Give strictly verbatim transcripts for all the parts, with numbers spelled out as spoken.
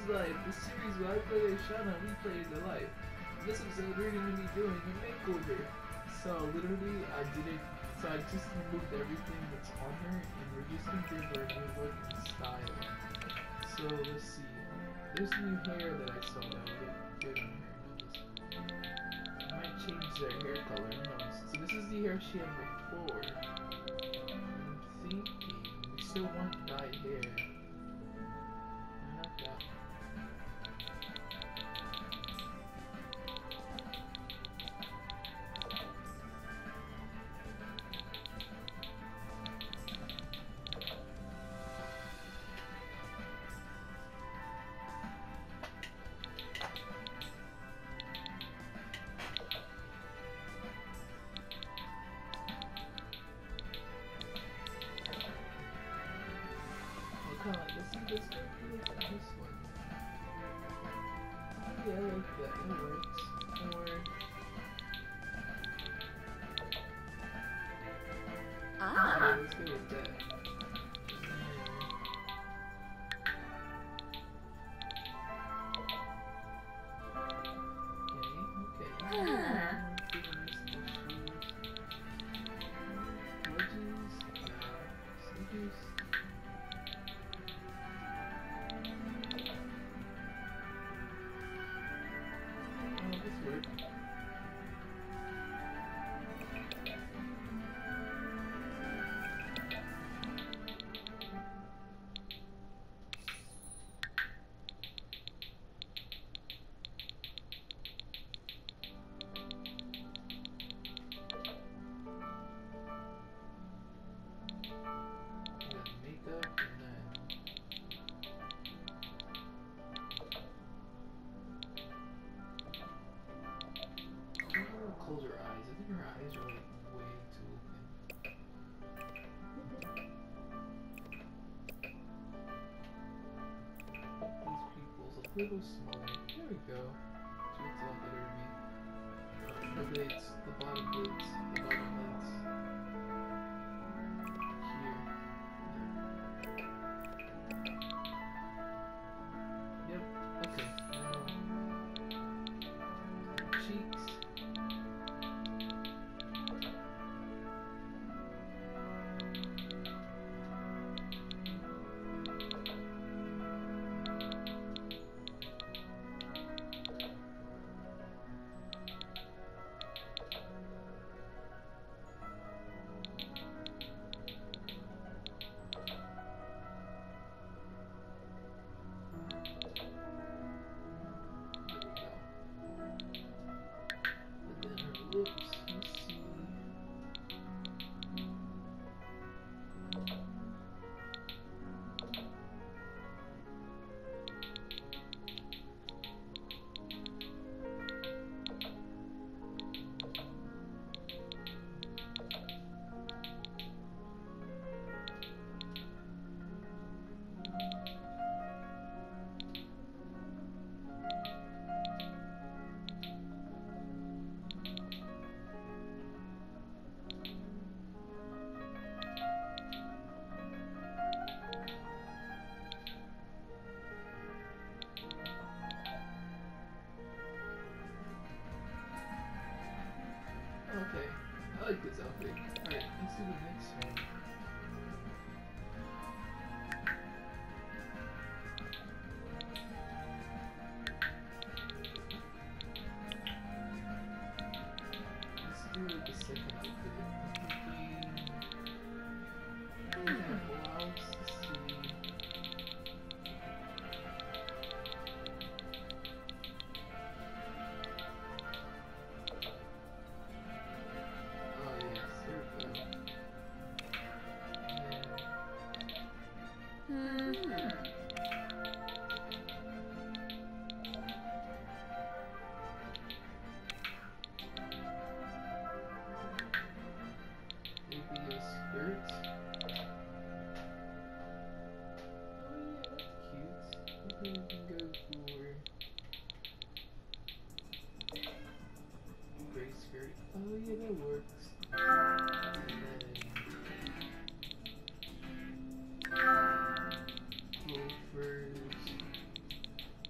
Life, the series where I play as Shana, we play the life. In this episode, we're going to be doing a makeover. So literally, I did it. So I just removed everything that's on her, and we're just going to give her a new look and style. So let's see. There's new hair that I saw that would look good on her. I might change their hair color. Who knows? So this is the hair she had before. I'm thinking we still want dyed hair. Not that. Come on, let's see this one. This one. Yeah, I like that. It works. Or ah. Okay, let's go with that. Okay, okay. Huh. Wedges, sneakers. Close her eyes. I think her eyes are like way too open. These pupils a little smaller. There we go. She looks a lot better to me. The lids, the bottom lids, the bottom lids. Here. Yep. Okay. Now cheeks. Lips, let's see. Okay, I like this outfit. Alright, let's do the next one. Let's do the second outfit. I'm thinking... Hmm, blouse, let's see. We can go for gray skirt. Oh yeah, that works. And then loafers.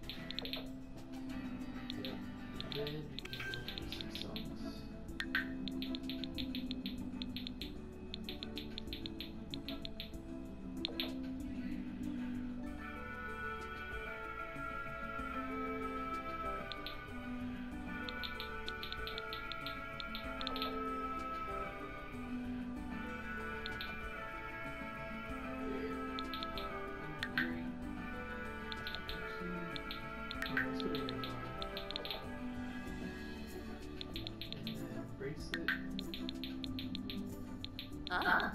Ah.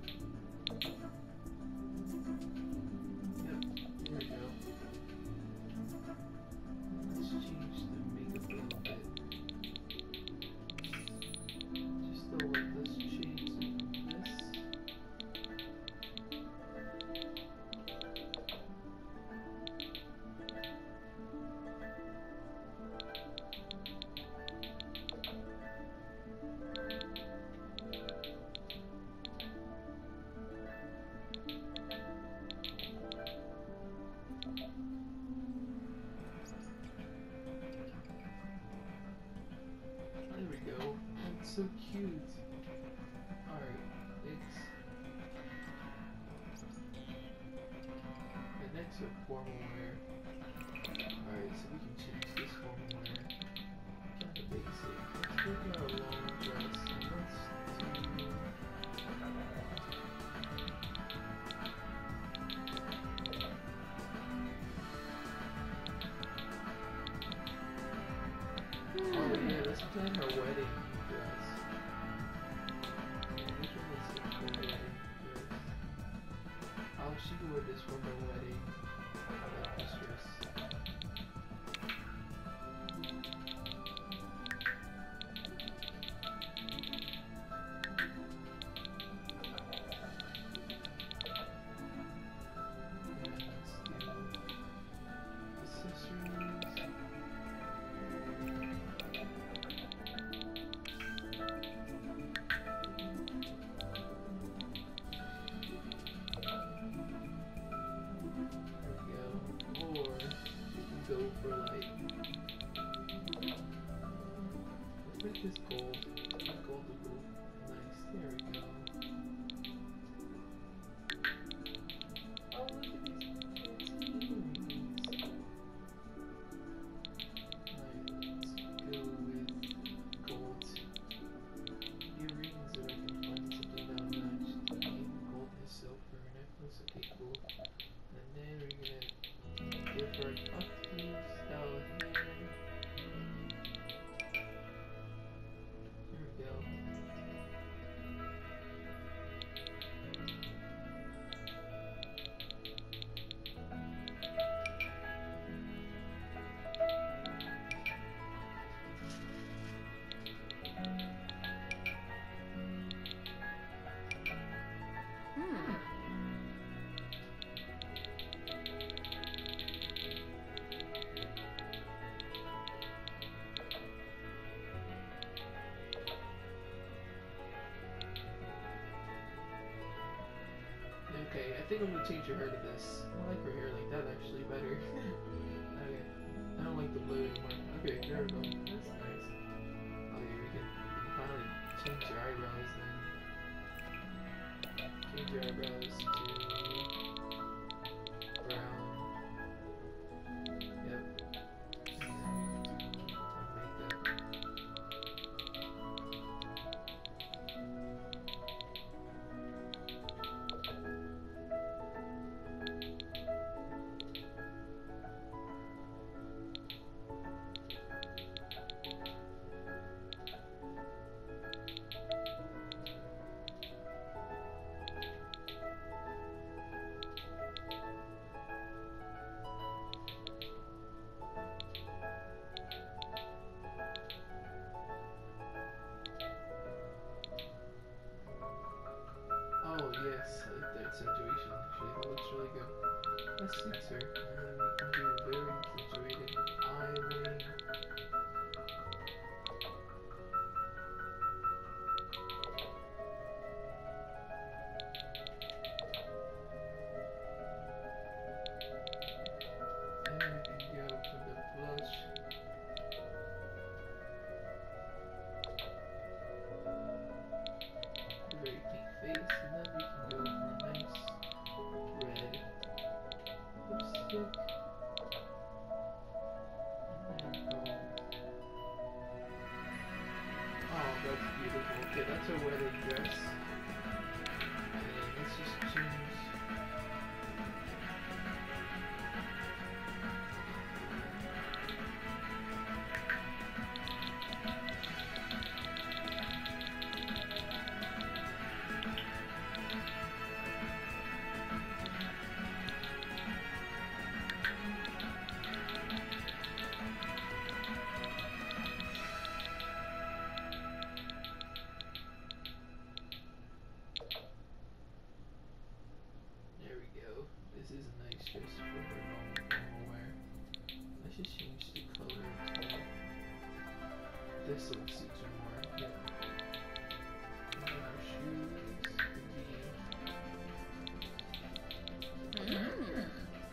Yep, there we go. Let's change the makeup a little bit. Just still let this change this. There we go. That's so cute. Alright, next. And next are formal wear. Alright, so we can change this formal wear. Kind of basic. Let's go for a long dress. And let's do... Oh yeah, let's plan her wedding dress. Which one was her wedding dress? Oh, she wore this for her wedding. I like this dress. And let's do accessories. Go for like, let's make this gold. Make gold to go nice. There we go. Oh, look at these fancy earrings. Alright, let's go with gold earrings, or I can find something that'll match to me. Gold and silver necklace. Okay, cool. And then we're gonna give her an upkeep style hair. There we go. Hmm. Okay, I think I'm gonna change her hair to this. I like her hair like that actually better. Okay, I don't like the blue anymore. Okay, there we go. That's nice. Okay, we can, we can finally change your eyebrows then. Change your eyebrows to brown. Yep. And makeup. Oh yes, I like that accentuation actually, that looks really good. That suits her. And then we can do very accentuated eyeling. And we can go for the blush. Very pink face, and then we can go for a nice red lipstick. And then gold. Oh, that's beautiful. Okay, that's our wedding dress. And let's just change. this one suits her more. Yep. And then our shoes would be. Mm.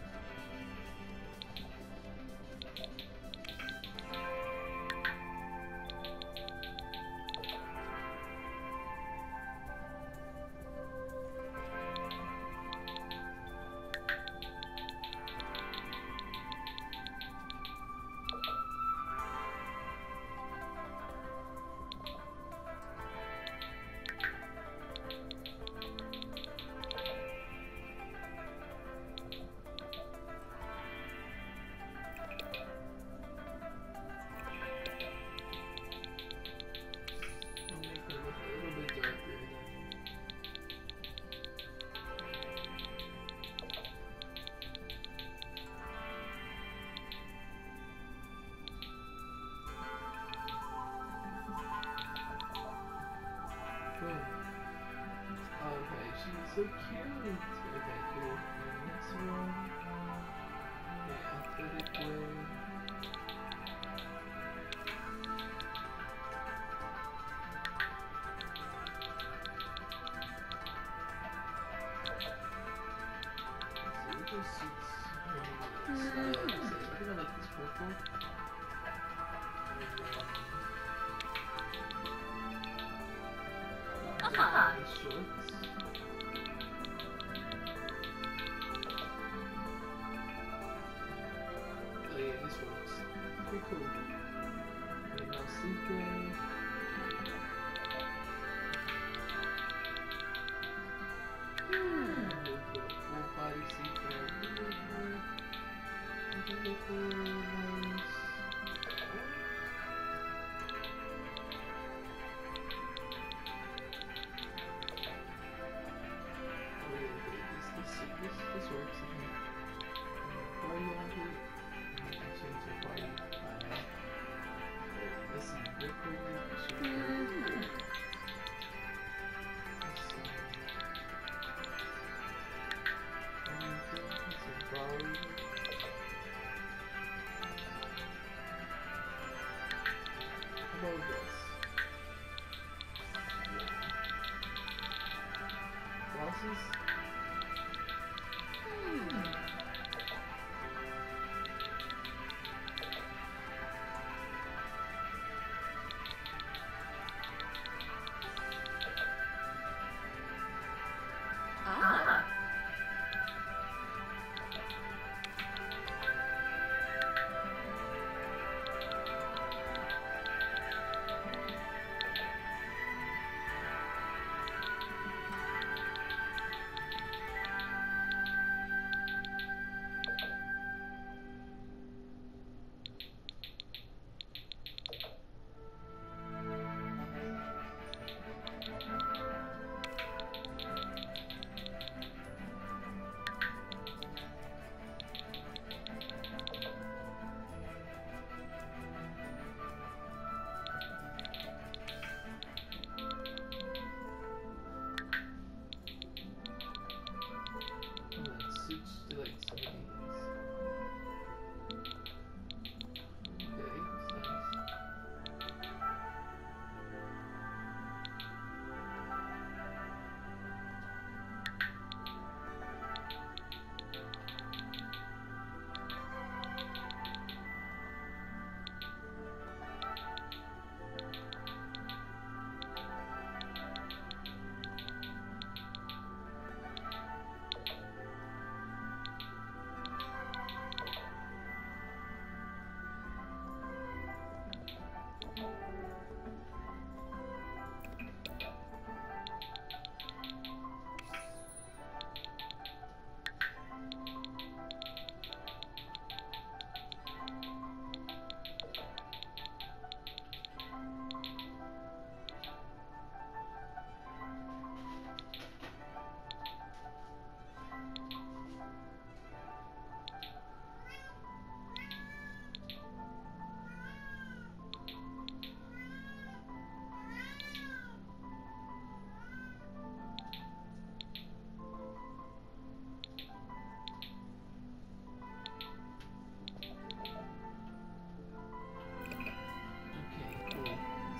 Okay, she's so cute. Okay, cool. And next one. Okay, athletic way. So it just suits her style. I think I like this purple. Aha. Nice shorts. Oh yeah, this works. Pretty cool. Okay, now sleepwear. Hmm. And we'll go full body sleepwear. Make it look nice.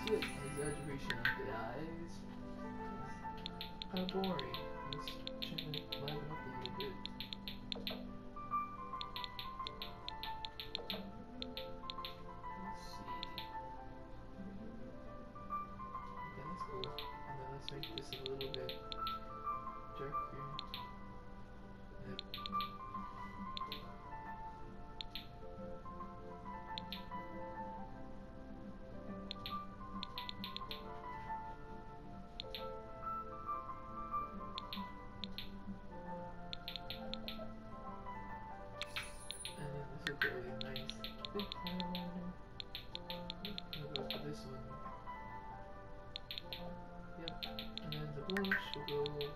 it. Exaggeration of the eyes. It's kind of boring. I'm just trying to liven up a little bit. Let's see. Okay, that's cool. And then let's make this a little bit darker. Yep. And then this will go a nice big eyeliner. We'll go for this one. Yep. And then the blush will go.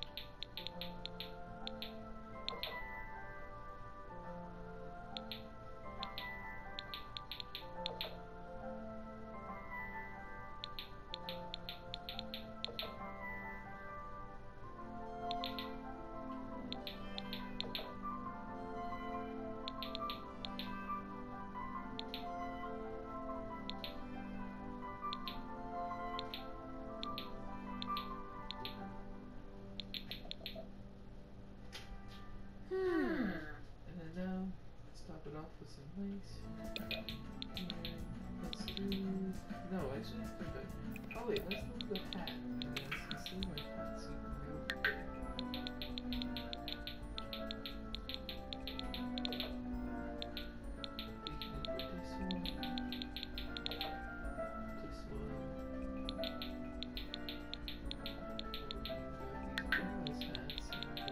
Top it off with some lace. And let's do. No, actually, perfect. Oh, wait, let's do the hat. And then let's see my hat so you can go for it. This one. This one. These hats.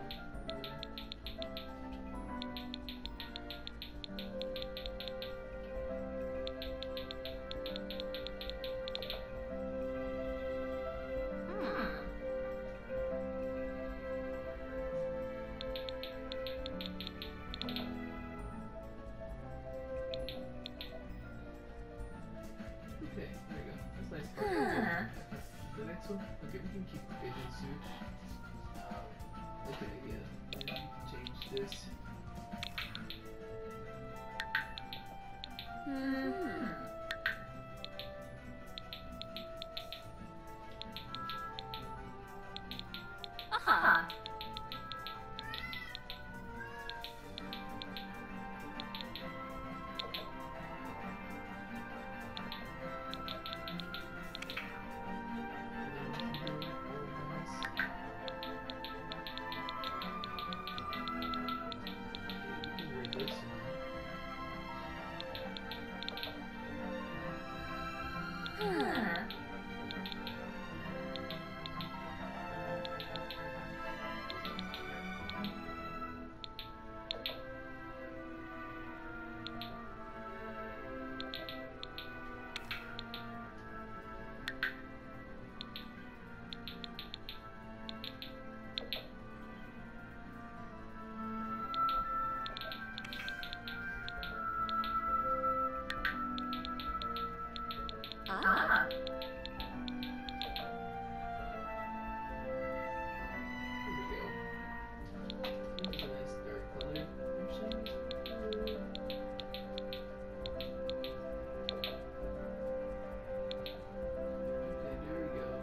Okay, there we go. That's nice part. Huh. The next one, okay, we can keep the bathing suit. Um, okay, yeah, then we can change this. Hmm. Uh-huh. Huh. Ah. Here we go. This is a nice dark color. Actually, okay, there we go.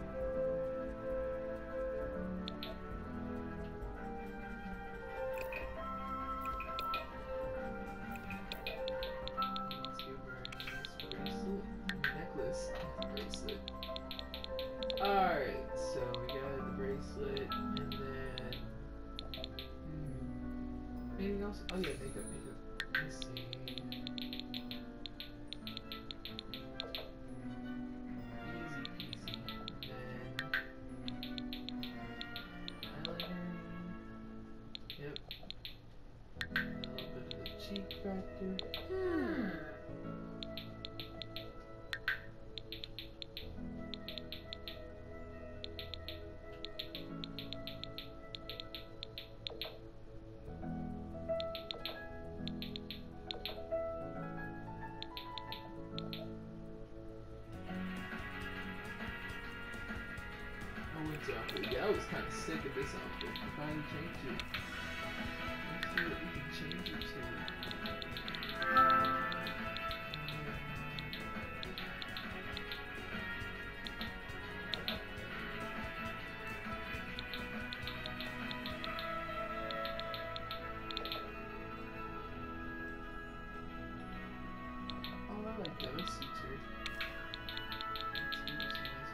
Let's give her a nice bracelet. Necklace. Bracelet. Alright, so we got the bracelet, and then. Hmm. Anything else? Oh, yeah, makeup, makeup. Let's see. Easy peasy. Then. Eyeliner. Yep. A little bit of the cheek factor. Hmm. Owen's outfit. Yeah, I was kind of sick of this outfit. I finally changed it. Let's see what we can change it to.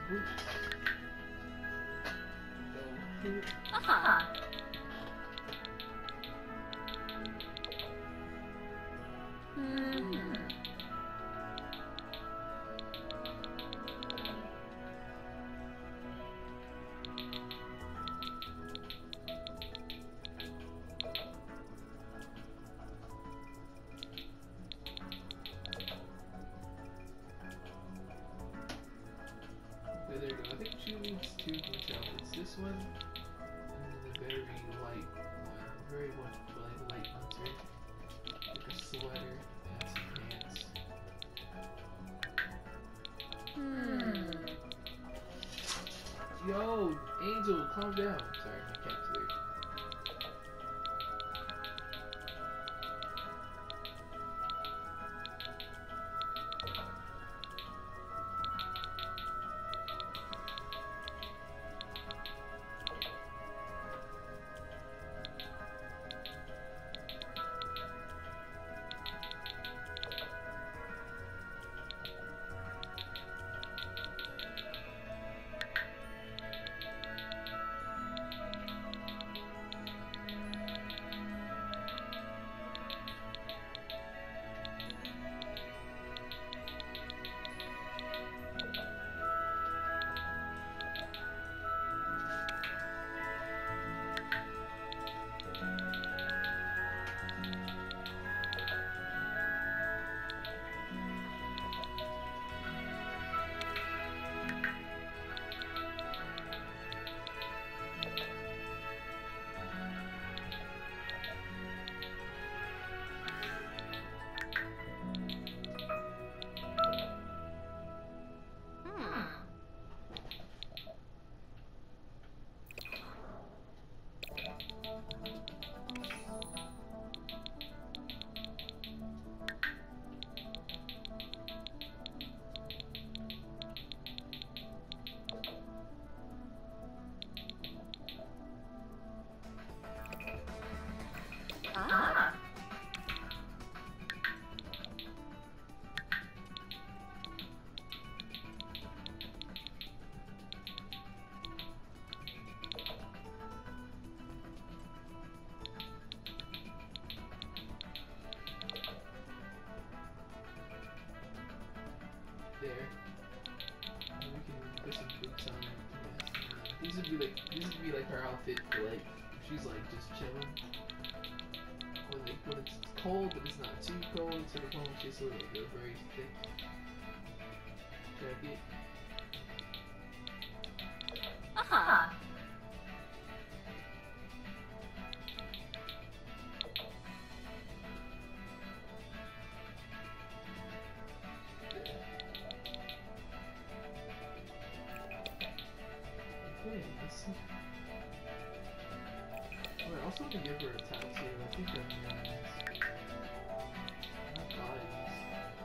boots. Go here. Aha. Hmm. Okay, there you go. I think she needs two winter outfits. This one, and then the very light one. Very much like light winter. Like a sweater and some pants. Hmm. Yo, Angel, calm down. Sorry, my cat's weird. Ah. There. And we can put some boots on. Yeah. These would be like these would be like her outfit for like if she's like just chilling. When like when it's cold but it's not too cold, so the home she's sort of like a very thick jacket. Aha. Okay, let's see. Oh, I also want to give her a tattoo. I think that'd be really nice. Not bodies.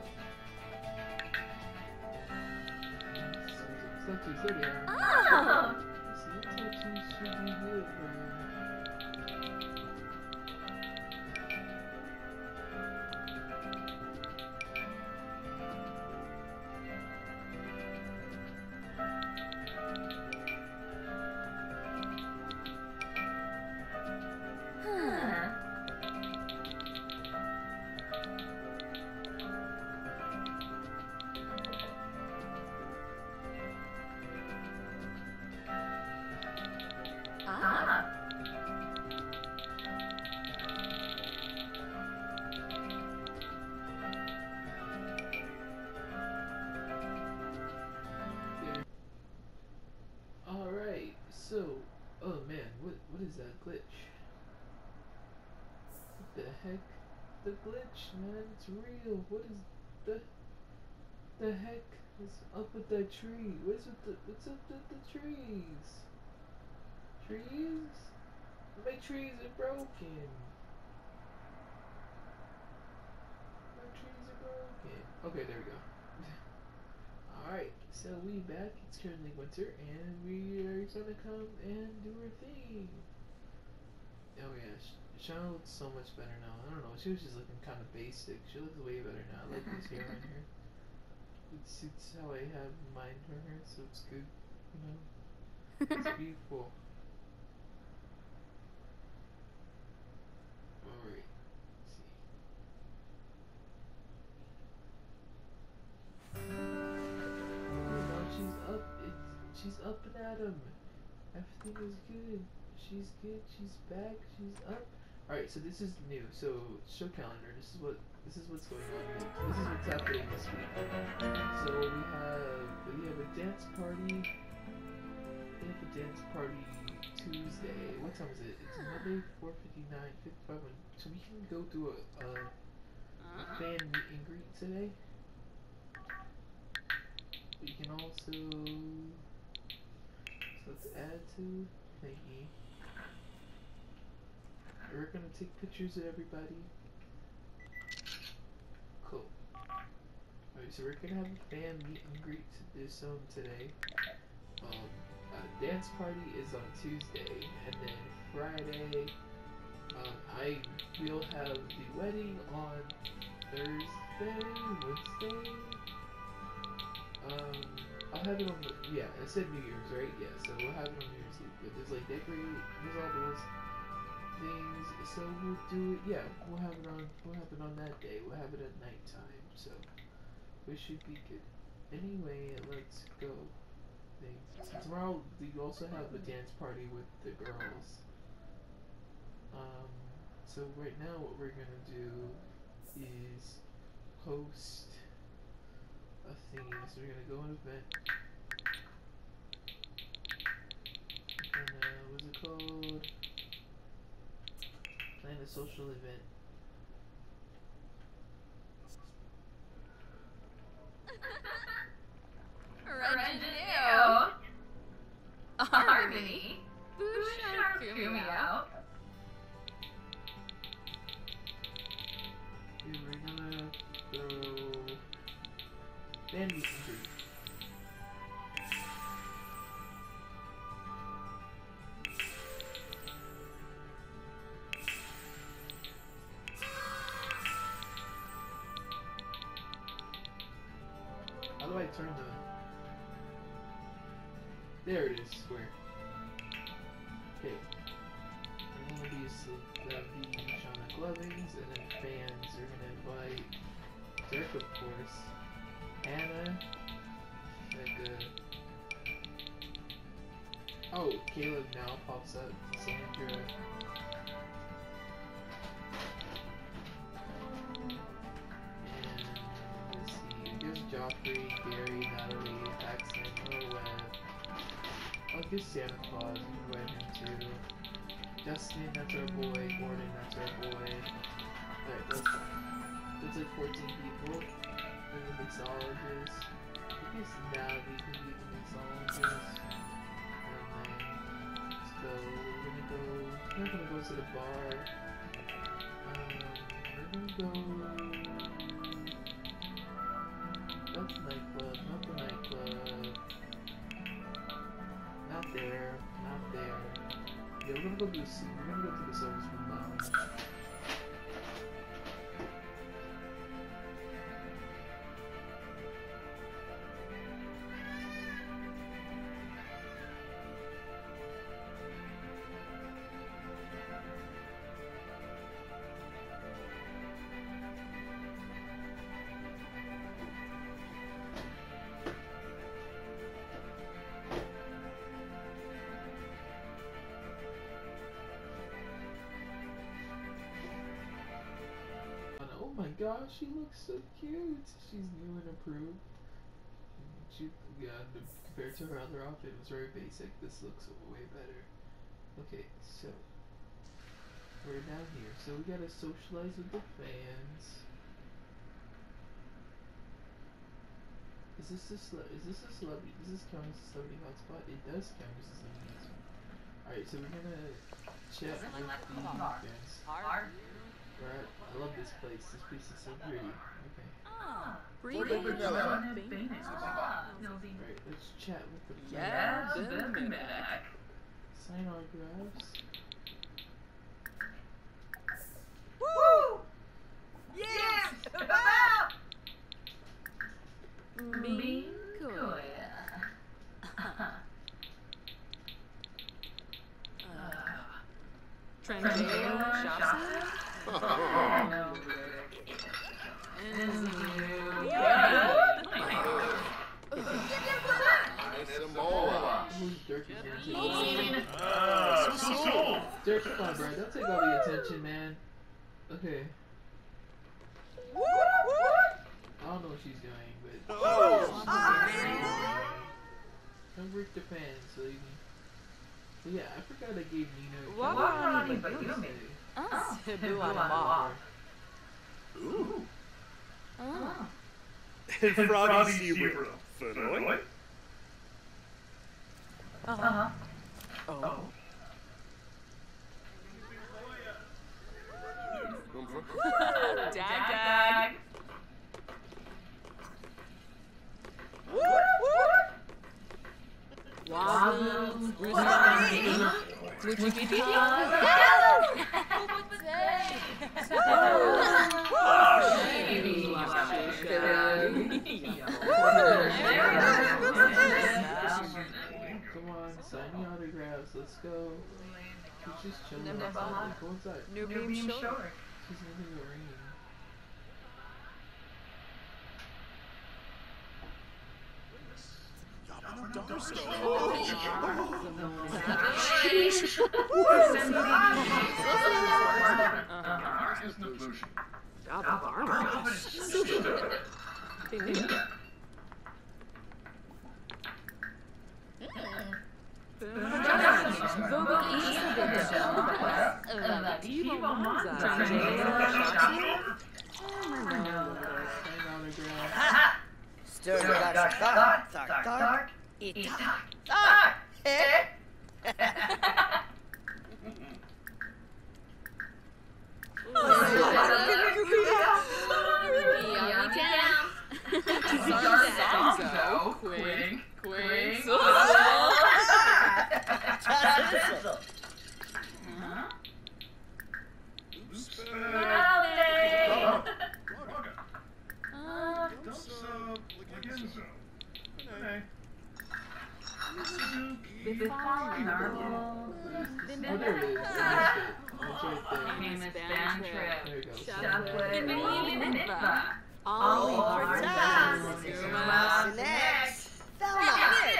It's not too silly, huh? Oh. See, a tattoo should be good for her. Huh. Ah. There. Alright, so, oh man, what what is that glitch? What the heck? The glitch, man, it's real. What is the the heck is up with that tree? What's with the what's up with the trees? Trees? My trees are broken. My trees are broken. Okay, there we go. Alright, so we back. It's currently winter, and we are gonna come and do our thing. Oh yeah, Sh- Shauna looks so much better now. I don't know, she was just looking kind of basic. She looks way better now. I like this hair on her. It suits how I have mine for her, so it's good, you know? It's beautiful. Alright, let's see. Oh, now she's up. It's, she's up and at 'em. Everything is good. She's good. She's back. She's up. All right. So this is new. So show calendar. This is what. This is what's going on. New. This is what's happening this week. So we have we have a dance party. We have a dance party Tuesday. What time is it? It's Monday, four fifty nine, fifty five. So we can go do a, a, a fan meet and greet today. We can also. So let's add to thingy. We're gonna take pictures of everybody. Cool. Alright, so we're gonna have a fan meet and greet to this um today. Um, uh, dance party is on Tuesday, and then Friday, um, I will have the wedding on Thursday, Wednesday. Um, I'll have it on the, yeah, I said New Year's, right? Yeah, so we'll have it on New Year's Eve. But there's like decorate, there's all those things. So we'll do it, yeah, we'll have it on, we'll have it on that day. We'll have it at nighttime, so we should be good. Anyway, let's go. Things. So tomorrow, we also have a dance party with the girls. Um, so right now what we're gonna do is host a thing. So we're gonna go on event. And uh, what's it called? Plan a social event. Reginue. Harmony. Bouchard threw me out. And we're gonna go band meet and greet. How do I turn the... There it is, square. Okay. We're gonna be, so that'd be Shanas Life, and then fans, we're gonna invite Dirk, of course, Anna, like uh, oh, Caleb now pops up, Sandra, and let's see, there's Joffrey, Gary, Natalie, Accent, Noah Webb. I'll give Santa Claus, you can invite him too. Justin, that's our boy. Gordon, that's our boy. Alright, that's, that's like fourteen people. Then the mixologist. I guess Navi can be the mixologist. And then, let's go. We're gonna go. We're not gonna go to the bar. Um, we're gonna go. That's the nightclub, not the nightclub. Not there, not there. Yeah, we're gonna go do this. We're gonna go to the service room lounge. Oh my gosh, she looks so cute. She's new and improved. She, yeah, compared to her other outfit, it was very basic. This looks way better. Okay, so we're down here. So we gotta socialize with the fans. Is this a cele- is this a celebrity? Does this count as a celebrity hotspot? It does count as a celebrity hotspot. Alright, so we're gonna chat with the fans. Right, I love this place. This place is so pretty. Okay. Ah, Breathing. vanilla. Alright, let's chat with the fans. Yes, welcome back. Sign autographs. Woo! Yes! Makeover. Trending shop. Who's Dirk again? Dirk, come on, bro. Don't take all the attention, man. Okay. I don't know what she's doing, but Oh. come work the pan so you can. But yeah, I forgot I gave Nina. What kind are you of doing? say. Ah, Ooh. Ooh. Ah. And Froggy Seabrew. Fenoy. Uh-huh. Oh. Dag dag. Wobbles. Would you be Come on, sign the autographs. Let's go. She's just chilling Never outside. mind. Go inside. New beam short. She's nothing but ringing. Stir got dark, dark, dark, eat dark, dark, eh? Quick, quick. Oh, there it is. I missed it. It's right there. Famous band trip. There you go. Shop with In me, Nineveh. All All for for time. time. Next. Velma.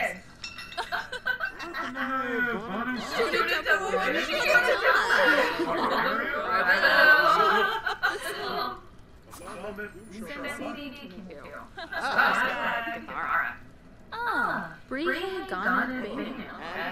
Ah, Bree gone and been.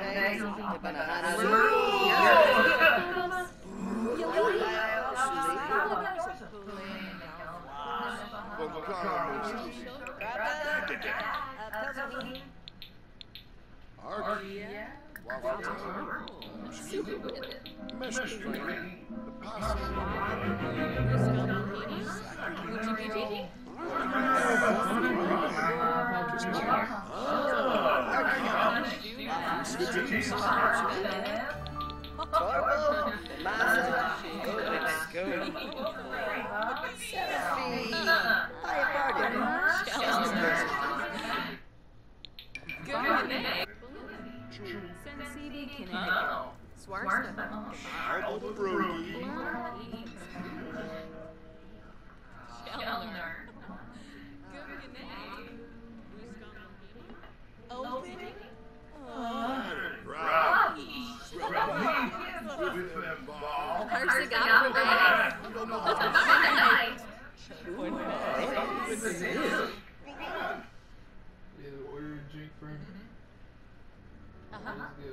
Order a drink for him. Uh-huh. Let's go.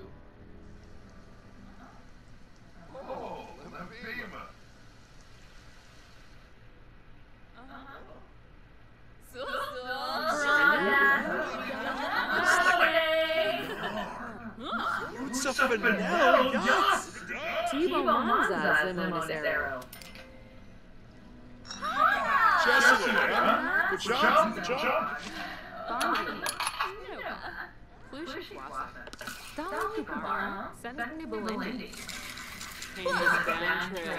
Oh, la prima. What's up in now? Yes. T-Bone Monza Limonero. Jessica. Good job. Good job. Bongi. Flushwasser. Dalakubara. Senator Belindy. Famous band trip.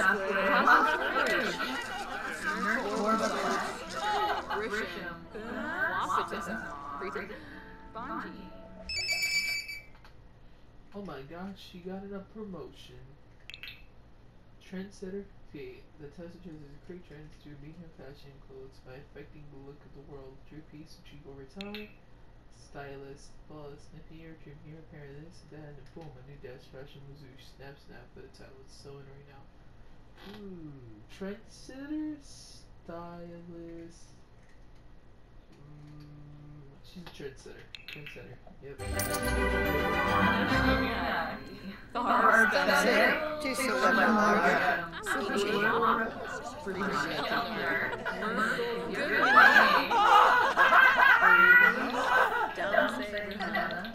Grisham. Prophetess. Preacher. Bonji. Oh my gosh, she got a promotion. Trendsetter complete. The tester chooses to create trends to meet her fashion clothes by affecting the look of the world. Drew piece achieve over time. Stylist, flawless, snip here, trim here, pair this, that, and boom, a new dash fashion wazoo. Snap, snap for the title. It's so in right now. Ooh, trendsetter, stylist. Mm, she's a trendsetter. Trendsetter. Yep. The hard That's stuff. it. Too so much larger. Pretty sure. Don't say that.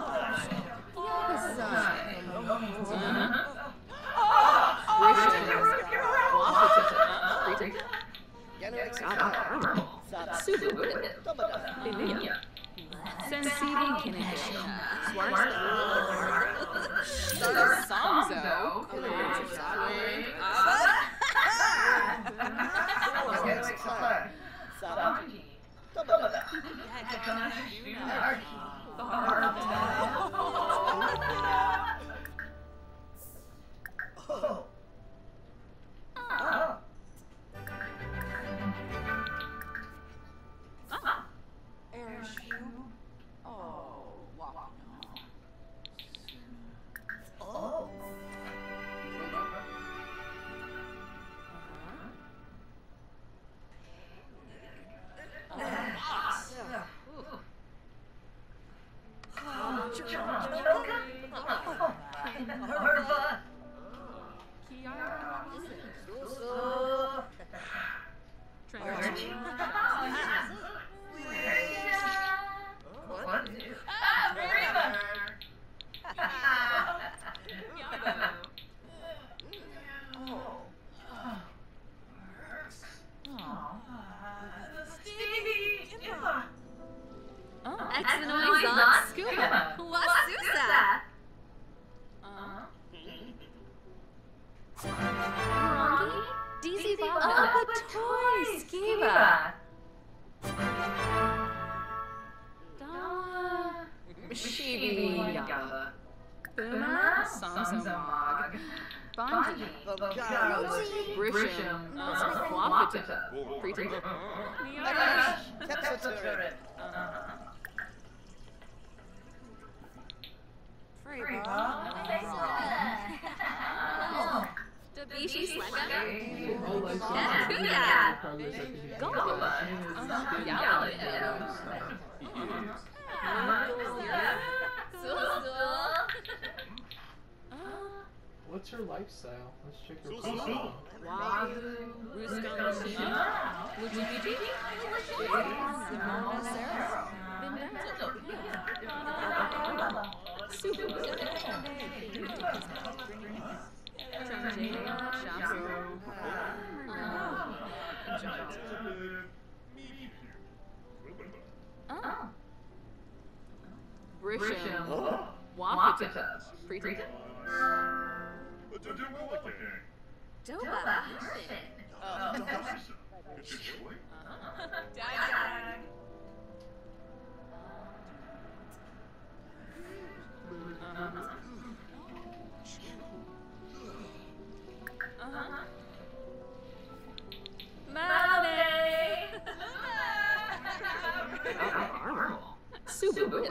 What's her lifestyle? Let's check her profile. Wow. Brisham. Wapatas. Pretty. Doba. Super.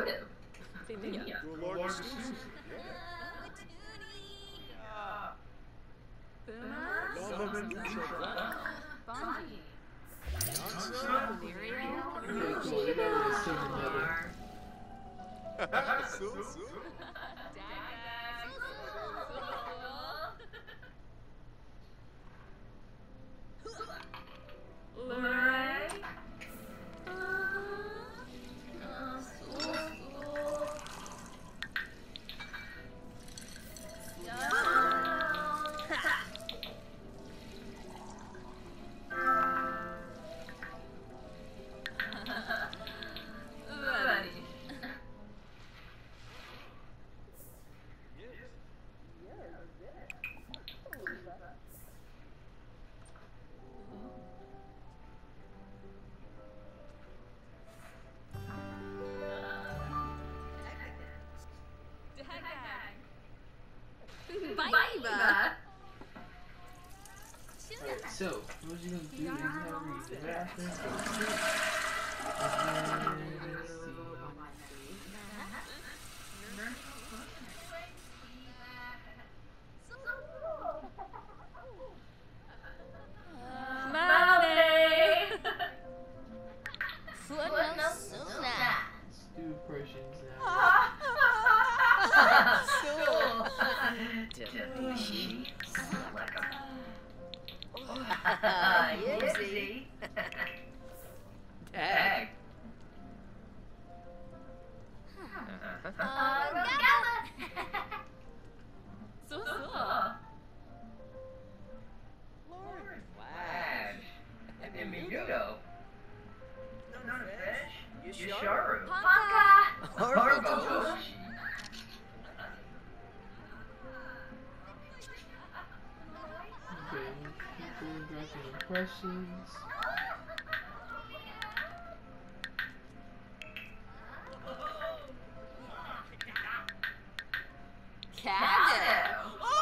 Yaiba. Alright, so, what you gonna do is have to read the bathroom, go to sleep, and then, let's see. Let's do Persians now. Yipsy. Tag. Lord Flash. And Minuto. No, no, fish. Yusharu. Orbo. Okay, people got the impressions. Cat.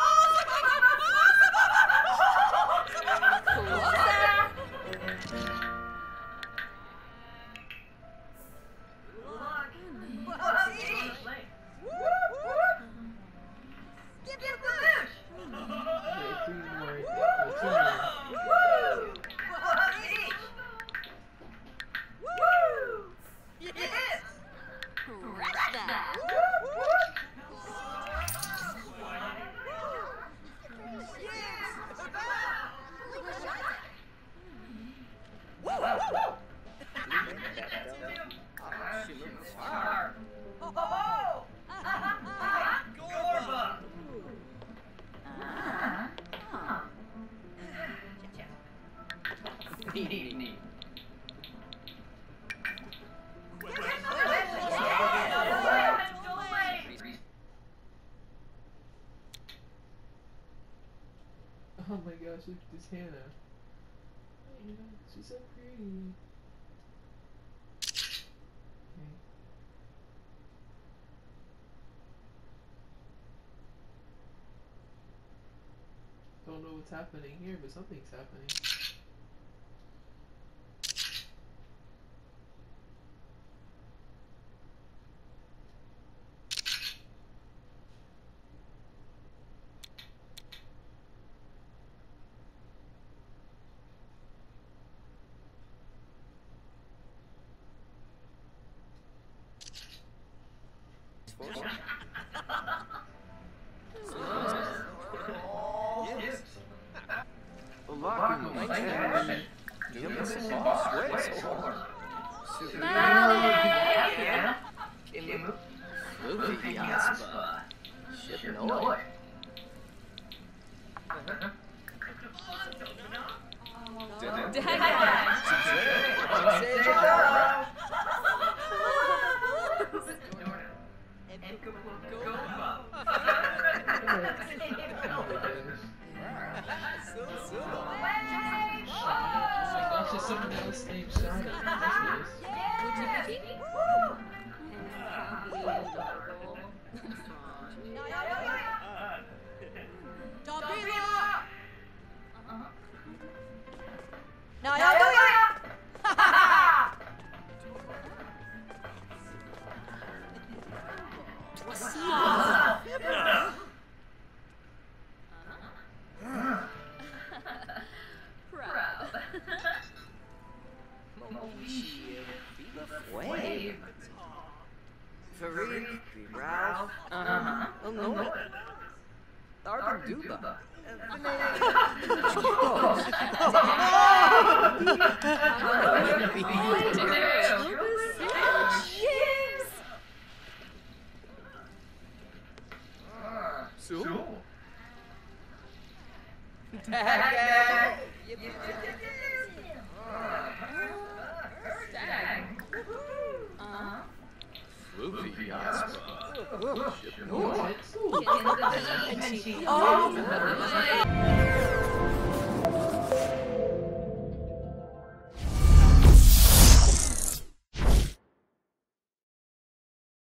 Oh my gosh, look at this Hannah. You know, she's so pretty. Okay. Don't know what's happening here, but something's happening. That's just someone else named Shanas. No, no, no, Wave. Farid, Ralph. Uh-huh. Oh, no. Arthur Duba. So? Tag. Floopy Yaspa. Oh,